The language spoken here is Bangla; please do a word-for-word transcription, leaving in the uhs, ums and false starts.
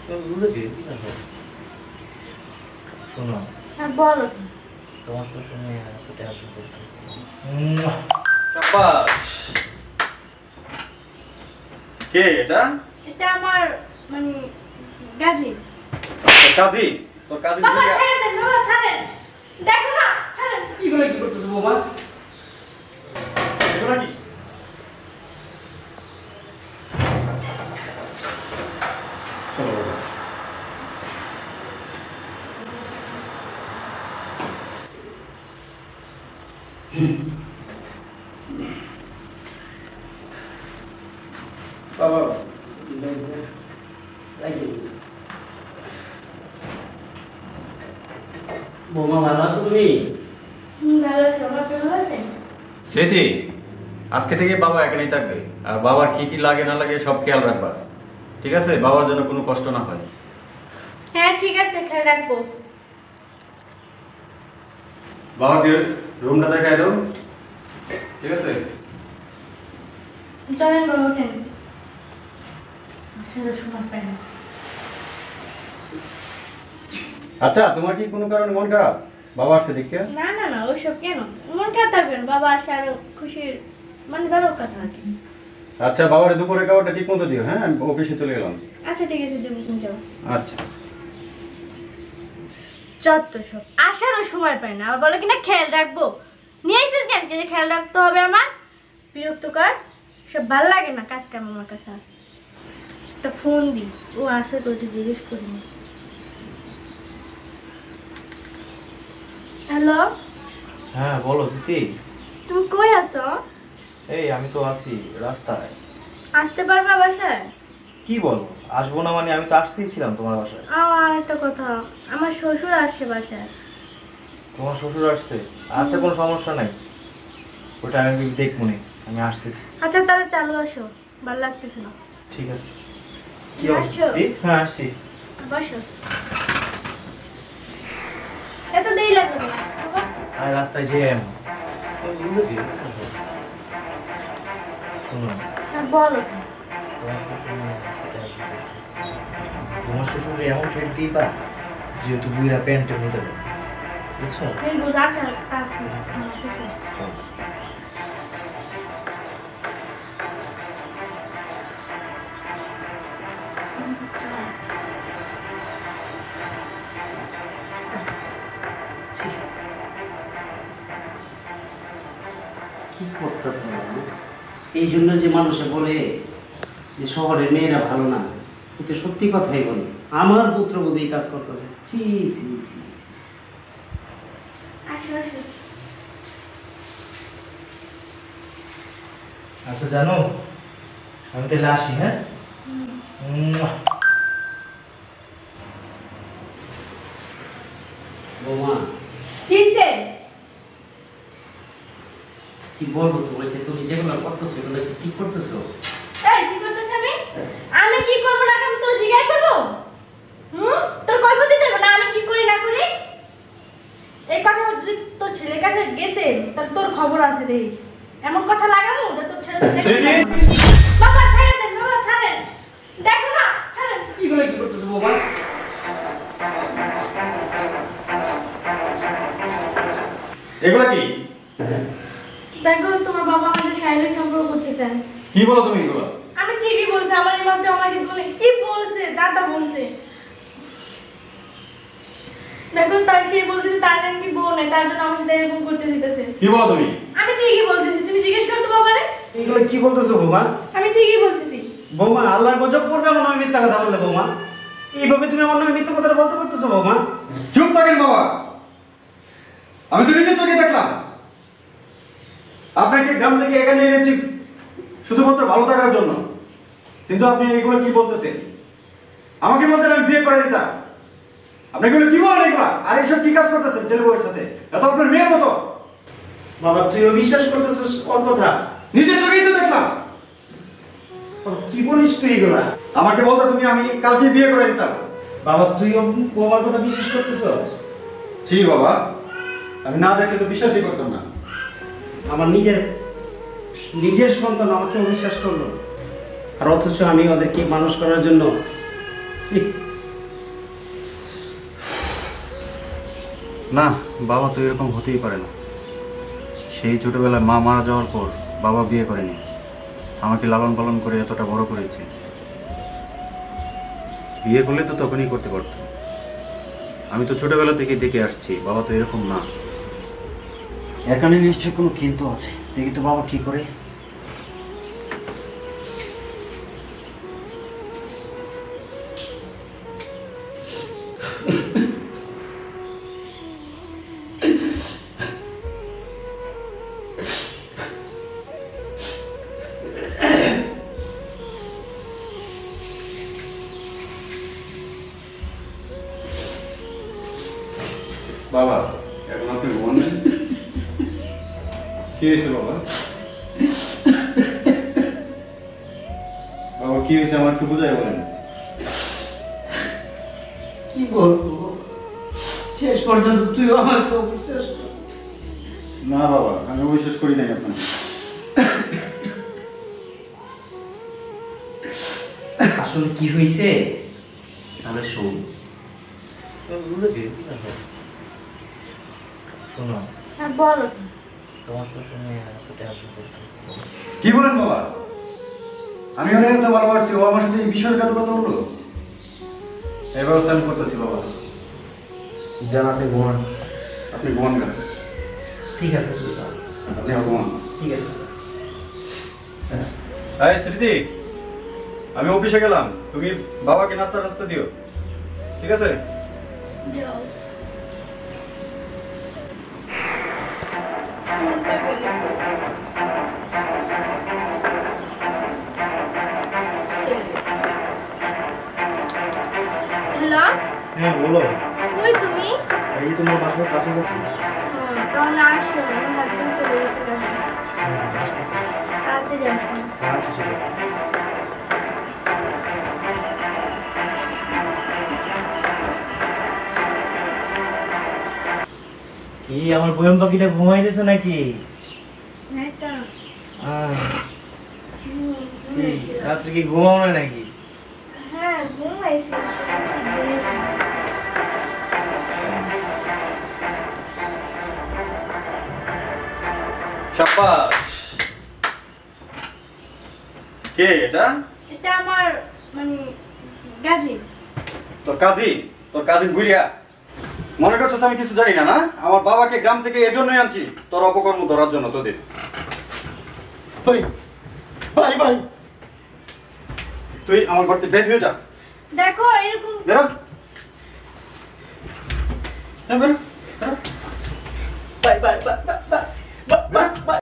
শোনো, হ্যাঁ বলো। তোমার শ্বশুর নিয়ে এত টেনশন করতে কে এটা? এটা আমার মানে গাজি। কাজী? তোর কাজী বাবা ছেড়ে দেন, বাবা ছাড়েন। দেখো না, ছাড়েন। এগুলো কি করতেছ বৌমা? এগুলো কি? চলো বাবা। বাবা বৌমা ভালো আছো তুমি? ভালো আছে, আমার ভালো আছে। স্মৃতি, আজকে থেকে বাবা এখানেই থাকবে, আর বাবার কি কি লাগে না লাগে সব খেয়াল রাখবা, ঠিক আছে? বাবার যেন কোনো কষ্ট না হয়। হ্যাঁ ঠিক আছে, খেয়াল রাখবো। বাবাকে রুমটা দেখাই দাও, ঠিক আছে? চলেন বাবা, ওঠেন। আসলে সময় পাই না। আচ্ছা, তোমার কি কোনো কারণে মন খারাপ বাবা আসছে দেখে? না না না, ওইসব কেন মন খারাপ থাকবেন? বাবা আসে আরো খুশির মানে ভালো কথা আর কি। আচ্ছা, বাবার দুপুরে খাবারটা ঠিক মতো দিও, হ্যাঁ? আমি অফিসে চলে গেলাম। আচ্ছা ঠিক আছে, তুমি তুমি যাও। আচ্ছা। যত সব আসারও সময় পাই না, আবার বলে কিনা খেয়াল রাখবো। নিয়ে এসেছিস কেন যে খেয়াল রাখতে হবে আমার? বিরক্তকর, সব ভালো লাগে না কাজ কাম আমার কাছে। একটা ফোন দি, ও আসে তো ওকে জিজ্ঞেস করি। হ্যালো, হ্যাঁ বলো দিদি। তুমি কই আছো? এই আমি তো আছি রাস্তায়। আসতে পারবা বাসায়? কি বলো, আসবো না মানে? আমি তো আসতেই ছিলাম তোমার বাসায়। আর একটা কথা, আমার শ্বশুর আসছে বাসায়। তোমার শ্বশুর আসছে? আচ্ছা, কোনো সমস্যা নাই, ওটা আমি দেখবো নি, আমি আসতেছি। আচ্ছা তাহলে চালু আসো, ভালো লাগতেছে না। ঠিক আছে। কি আসছো? অবস্থা? হ্যাঁ আসছি। বসো। এত দেরি লাগবে না আসতে, বাবা? আর রাস্তায় জ্যাম। শোনো, হ্যাঁ বলো। তোমার শ্বশুর নিয়ে এত টেনশন করতে তোমার শ্বশুর এমন ঠেট দিবা যেহেতু বুইরা প্যান্টের মধ্যে দেয়, বুঝছো? তুমি বুঝা আচ্ছা তারপর কি করতেছে? এই জন্য যে মানুষে বলে যে শহরের মেয়েরা ভালো না, এটা সত্যি কথাই বলে। আমার পুত্রবধূ এই কাজ করতেছে। ছি ছি ছি। আসো আসো। আচ্ছা জানো, আমি তাহলে আসি, হ্যাঁ? বৌমা কিসে? কি বলবো তোমাকে? তুমি যেগুলো করতেছো এগুলো কি ঠিক করতেছো? এই কি করতেছ? আমি আমি কি করব না কেন তোর জিজ্ঞাসা করব? হুম, তোর কৈফিয়ত দেব না আমি কি করি না করি? এই কথা যদি তোর ছেলের কাছে গেছে তাহলে তোর খবর আছে দেখিস। এমন কথা লাগামু যে তোর ছেলে দেখে। বাবা ছেড়ে দেন, বাবা ছাড়েন। দেখো না, ছাড়েন। এগুলো কি করতেছো বৌমা? এগুলো কি? দেখো তোমার বাবা আমাদের শারীরিক সম্পর্ক করতে চায়। কি বলো তুমি এগুলো? আমি ঠিকই বলছি, আমার এই মাত্র আমাকে মানে কি বলছে, দাদা বলছে। দেখো তার সে বলতেছে তার নাকি বউ নাই, তার জন্য আমার সাথে এরকম করতে চাইতেছে। কি বলো তুমি? আমি ঠিকই বলতেছি, তুমি জিজ্ঞেস করতে বাবারে। এগুলো কি বলতেছো বৌমা? আমি ঠিকই বলতেছি। বৌমা, আল্লাহর গজব পড়বে আমার নামে মিথ্যা কথা বললে। বৌমা, এইভাবে তুমি আমার নামে মিথ্যা কথাটা বলতে পারতেছো? বৌমা চুপ থাকেন বাবা, আমি তো নিজের চোখে দেখলাম আপনাকে গ্রাম থেকে এখানে এনেছি শুধুমাত্র ভালো থাকার জন্য, কিন্তু আপনি এগুলো কি বলতেছেন? আমাকে বলতেন আমি বিয়ে করে দিতাম, আপনি এগুলো কি বলেন এগুলা? আর এইসব কি কাজ করতেছেন ছেলে বউয়ের সাথে? এত আপনার মেয়ের মতো। বাবা, তুইও বিশ্বাস করতেছিস ওর কথা? নিজের চোখেই তো দেখলাম। কি বলিস তুই এগুলা? আমাকে বলতো তুমি আমি কালকে বিয়ে করে দিতাম। বাবা, তুইও বৌমার কথা বিশ্বাস করতেছ? জি বাবা, আমি না দেখলে তো বিশ্বাসই করতাম না। আমার নিজের নিজের সন্তান আমাকে অবিশ্বাস করলো, আর অথচ আমি ওদেরকে মানুষ করার জন্য না, বাবা তো এরকম হতেই পারে না। সেই ছোটবেলায় মা মারা যাওয়ার পর বাবা বিয়ে করেনি, আমাকে লালন পালন করে এতটা বড় করেছে। বিয়ে করলে তো তখনই করতে পারত। আমি তো ছোটবেলা থেকে দেখে আসছি, বাবা তো এরকম না। এখানে নিশ্চয় কোনো কিন্তু আছে, দেখি তো বাবা কি করে। বাবা, এখন আপনি ঘুমাবেন? কি হয়েছে বাবা? বাবা কি হয়েছে আমার একটু বুঝাই বলেন। কি বলবো, শেষ পর্যন্ত তুই আমাকে অবিশ্বাস কর। না বাবা, আমি অবিশ্বাস করি নাই আপনাকে। আসলে কি হয়েছে তাহলে শোন। শোনো, হ্যাঁ বলো। তোমার শ্বশুর নিয়ে এত টেনশন করতে। কি বলেন বাবা? আমি ওরে এত ভালোবাসছি, ও আমার সাথে বিশ্বাসঘাতকতা করলো। এই ব্যবস্থা আমি করতেছি বাবা। যান, আপনি ঘুমান। আপনি ঘুমান কেন? ঠিক আছে তুই যা। আপনি ঘুমান। ঠিক আছে। এই স্মৃতি, আমি অফিসে গেলাম, তুমি বাবাকে নাস্তা নাস্তা দিও, ঠিক আছে? যাও। হ্যালো, হ্যাঁ বলো। কই তুমি? এই যে তোমার বাসার কাছাকাছি। হুম, তাহলে আসো, আমার হাজবেন্ড চলে গেছে কাজে। আসতেছি। তাড়াতাড়ি আসো। আচ্ছা ঠিক আছে। কি আমার বয়ম পাখিটা ঘুমাইতেছে নাকি? হ্যাঁ স্যার। আহ, হুম, কি ঘুমাইছি। রাত্রে কি ঘুমাও না নাকি? হ্যাঁ ঘুমাইছি। দিনে ঘুমাইছি। শাবাশ। কে এটা? এটা আমার মানে গাজি। তোর কাজী? তোর কাজিন বুইড়া? মনে করছিস আমি কিছু জানি না? না, আমার বাবাকে গ্রাম থেকে এজন্যই আনছি, তোর অপকর্ম ধরার জন্য তোদের। ভাই ভাই ভাই, তুই আমার ঘর থেকে বের হয়ে যা। দেখো এরকম বেরো, বেরো, বেরো। Bye bye bye bye